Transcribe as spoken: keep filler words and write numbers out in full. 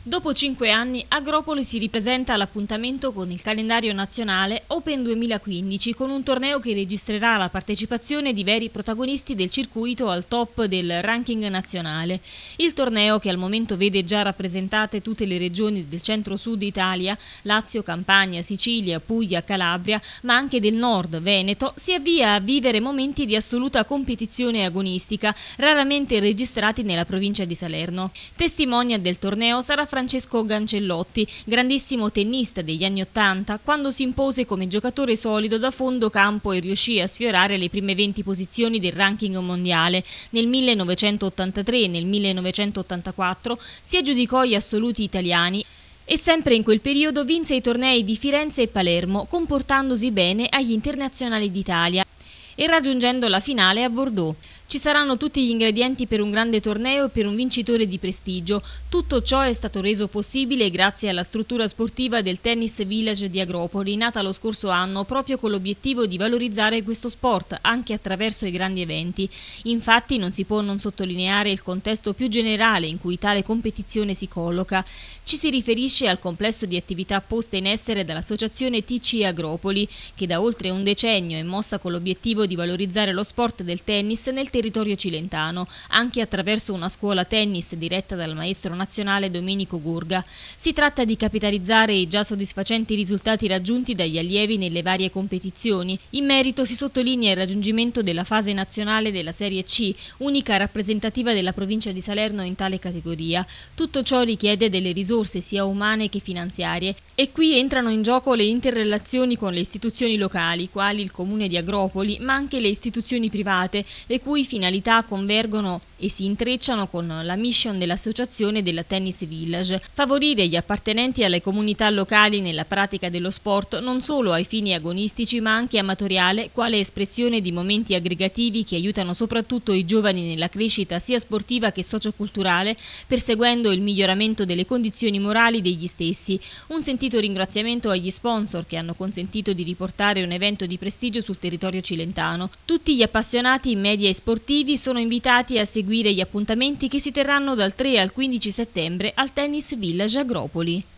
Dopo cinque anni, Agropoli si ripresenta all'appuntamento con il calendario nazionale Open duemilaquindici, con un torneo che registrerà la partecipazione di veri protagonisti del circuito al top del ranking nazionale. Il torneo, che al momento vede già rappresentate tutte le regioni del centro-sud Italia, Lazio, Campania, Sicilia, Puglia, Calabria, ma anche del nord, Veneto, si avvia a vivere momenti di assoluta competizione agonistica, raramente registrati nella provincia di Salerno. Testimonia del torneo sarà Francesco Gancellotti, grandissimo tennista degli anni Ottanta, quando si impose come giocatore solido da fondo campo e riuscì a sfiorare le prime venti posizioni del ranking mondiale. Nel millenovecentottantatré e nel millenovecentottantaquattro si aggiudicò gli assoluti italiani e sempre in quel periodo vinse i tornei di Firenze e Palermo, comportandosi bene agli internazionali d'Italia e raggiungendo la finale a Bordeaux. Ci saranno tutti gli ingredienti per un grande torneo e per un vincitore di prestigio. Tutto ciò è stato reso possibile grazie alla struttura sportiva del Tennis Village di Agropoli, nata lo scorso anno proprio con l'obiettivo di valorizzare questo sport anche attraverso i grandi eventi. Infatti non si può non sottolineare il contesto più generale in cui tale competizione si colloca. Ci si riferisce al complesso di attività poste in essere dall'associazione T C Agropoli, che da oltre un decennio è mossa con l'obiettivo di valorizzare lo sport del tennis nel territorio cilentano, anche attraverso una scuola tennis diretta dal maestro nazionale Domenico Gurga. Si tratta di capitalizzare i già soddisfacenti risultati raggiunti dagli allievi nelle varie competizioni. In merito si sottolinea il raggiungimento della fase nazionale della Serie C, unica rappresentativa della provincia di Salerno in tale categoria. Tutto ciò richiede delle risorse sia umane che finanziarie, e qui entrano in gioco le interrelazioni con le istituzioni locali, quali il comune di Agropoli, ma anche le istituzioni private, le cui finalità convergono e si intrecciano con la mission dell'associazione della Tennis Village: favorire gli appartenenti alle comunità locali nella pratica dello sport non solo ai fini agonistici ma anche amatoriale, quale espressione di momenti aggregativi che aiutano soprattutto i giovani nella crescita sia sportiva che socioculturale, perseguendo il miglioramento delle condizioni morali degli stessi. Un sentito ringraziamento agli sponsor che hanno consentito di riportare un evento di prestigio sul territorio cilentano. Tutti gli appassionati in media e sportivi sono invitati a seguire gli appuntamenti che si terranno dal tre al quindici settembre al Tennis Village Agropoli.